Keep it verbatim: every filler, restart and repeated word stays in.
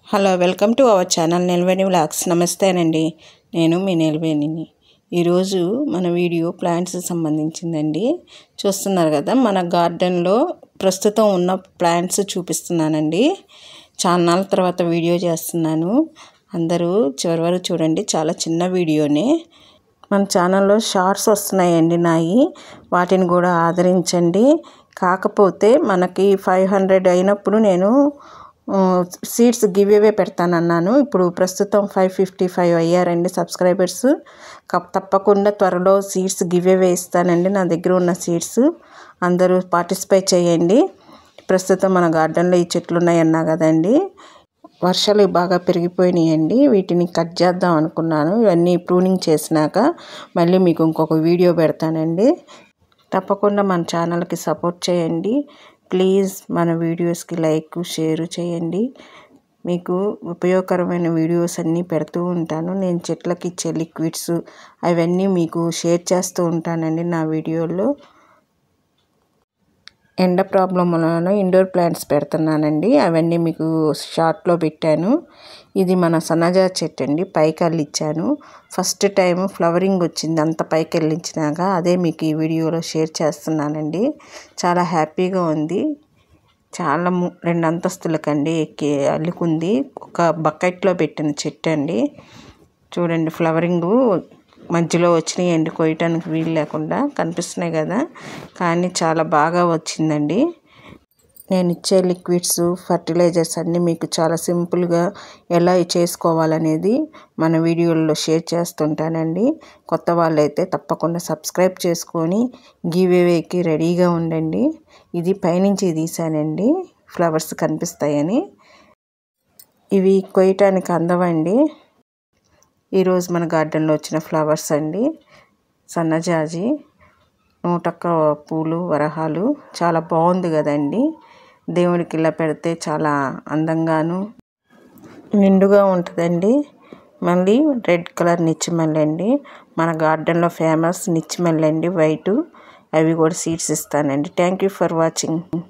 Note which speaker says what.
Speaker 1: Hello welcome to our channel Nilveni vlogs. నమస్తేనండి, నేను మీ నిల్వేణిని. ఈరోజు మన వీడియో ప్లాంట్స్ సంబంధించిందండి. చూస్తున్నారు కదా, మన గార్డెన్లో ప్రస్తుతం ఉన్న ప్లాంట్స్ చూపిస్తున్నానండి. చాలా నాళ్ళ తర్వాత వీడియో చేస్తున్నాను. అందరూ చివరి వరకు చూడండి, చాలా చిన్న వీడియోనే. మన ఛానల్లో షార్ట్స్ వస్తున్నాయండి నాయి, వాటిని కూడా ఆదరించండి. కాకపోతే మనకి ఫైవ్ హండ్రెడ్ అయినప్పుడు నేను సీడ్స్ గివ్ అవే పెడతానన్నాను. ఇప్పుడు ప్రస్తుతం ఫైవ్ ఫిఫ్టీ ఫైవ్ అయ్యారండి సబ్స్క్రైబర్స్. తప్పకుండా త్వరలో సీడ్స్ గివ్ అవే ఇస్తానండి. నా దగ్గర ఉన్న సీడ్స్ అందరూ పార్టిసిపేట్ చేయండి. ప్రస్తుతం మన గార్డెన్లో ఈ చెట్లు ఉన్నాయన్నా కదండి, వర్షాలు బాగా పెరిగిపోయినాయండి. వీటిని కట్ చేద్దాం అనుకున్నాను. ఇవన్నీ ప్రూనింగ్ చేసినాక మళ్ళీ మీకు ఇంకొక వీడియో పెడతానండి. తప్పకుండా మన ఛానల్కి సపోర్ట్ చేయండి ప్లీజ్. మన వీడియోస్కి లైక్ షేర్ చేయండి. మీకు ఉపయోగకరమైన వీడియోస్ అన్నీ పెడుతూ ఉంటాను. నేను చెట్లకి ఇచ్చే లిక్విడ్స్ అవన్నీ మీకు షేర్ చేస్తూ ఉంటానండి నా వీడియోలో. ఎండ ప్రాబ్లం వలన ఇండోర్ ప్లాంట్స్ పెడుతున్నానండి, అవన్నీ మీకు షార్ట్లో పెట్టాను. ఇది మన సన్నజా చెట్టు అండి, పైకి అల్లించాను. ఫస్ట్ టైం ఫ్లవరింగ్ వచ్చింది అంత పైకి వెళ్ళించినాక, అదే మీకు ఈ వీడియోలో షేర్ చేస్తున్నానండి. చాలా హ్యాపీగా ఉంది. చాలా రెండు అంతస్తులకండి ఎక్కి అల్లుకుంది. ఒక బకెట్లో పెట్టిన చెట్టు అండి. చూడండి, ఫ్లవరింగు మధ్యలో వచ్చినాయి అండి, కొయ్యటానికి వీలు లేకుండా కనిపిస్తున్నాయి కదా, కానీ చాలా బాగా వచ్చిందండి. నేను ఇచ్చే లిక్విడ్స్ ఫర్టిలైజర్స్ అన్నీ మీకు చాలా సింపుల్గా ఎలా చేసుకోవాలనేది మన వీడియోల్లో షేర్ చేస్తుంటానండి. కొత్త వాళ్ళైతే తప్పకుండా సబ్స్క్రైబ్ చేసుకొని గివ్ అవేకి రెడీగా ఉండండి. ఇది పైనుంచి తీసానండి, ఫ్లవర్స్ కనిపిస్తాయని. ఇవి కొయ్యటానికి అందవండి. ఈరోజు మన గార్డెన్లో వచ్చిన ఫ్లవర్స్ అండి, సన్నజాజి, నూటొక్క పూలు, వరహాలు. చాలా బాగుంది కదండి. దేవుడికి ఇలా పెడితే చాలా అందంగాను నిండుగా ఉంటుందండి. మళ్ళీ రెడ్ కలర్ నిచ్చిమల్లి అండి, మన గార్డెన్లో ఫేమస్ నిచ్చిమల్లి అండి, వైటు. అవి కూడా సీడ్స్ ఇస్తానండి. Thank you for watching.